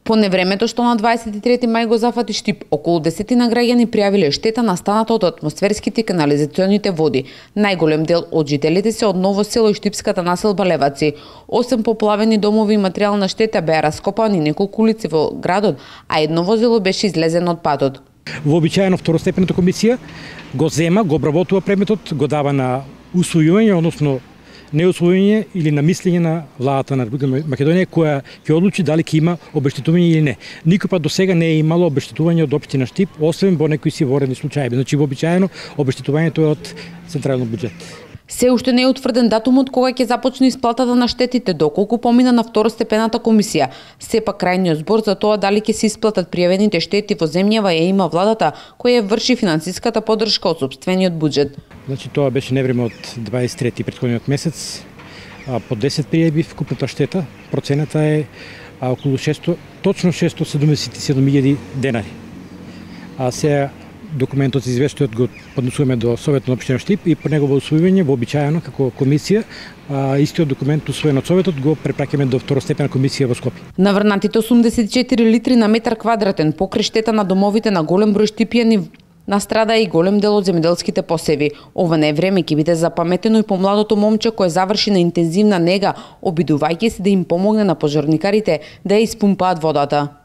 По невремето што на 23 мај го зафати Штип, околу 10 граѓани пријавиле штета настаната од атмосферските и канализационите води. Најголем дел од жителите се од Ново село и штипската населба Леваци. 8 поплавени домови и материјална штета беа раскопани неколку улици во градот, а едно возило беше излезено од патот. Вообичаено второстепената комисија го зема, го обработува предметот, го дава на усвојување, односно неусвојување или на мислење на владата на Република Македонија, која ќе одлучи дали ќе има обештетување или не. Никој пат досега не е имало обештетување од општина Штип, освен во некои сиворедни случаи. Значи вообичаено обештетувањето е од централниот буџет. Се уште не е утврден датумот кога ќе започне исплатата на штетите, доколку помина на второстепената комисија. Сепак крајниот збор за тоа дали ќе се исплатат пријавените штети во земјава ја има владата, која врши финансиската поддршка од сопствениот буџет. Значи тоа беше невреме од 23 претходниот месец. По 10 пријави вкупната штета, процената е околу 677.000 денари. А сега документот за извештајот го поднесуваме до Советот на општина Штип и по негово усвојување вообичаено како комисија, истиот документ усвоен од Советот го препраќаме до второстепена комисија во Скопје. Наврнатите 84 литри на метар квадратен покрај штета на домовите на голем број штипјани настрада и голем дел од земјоделските посеви. Ова не време ќе биде запаметено и по младото момче кое заврши на интензивна нега, обидувајќи се да им помогне на пожарникарите да ја испумпаат водата.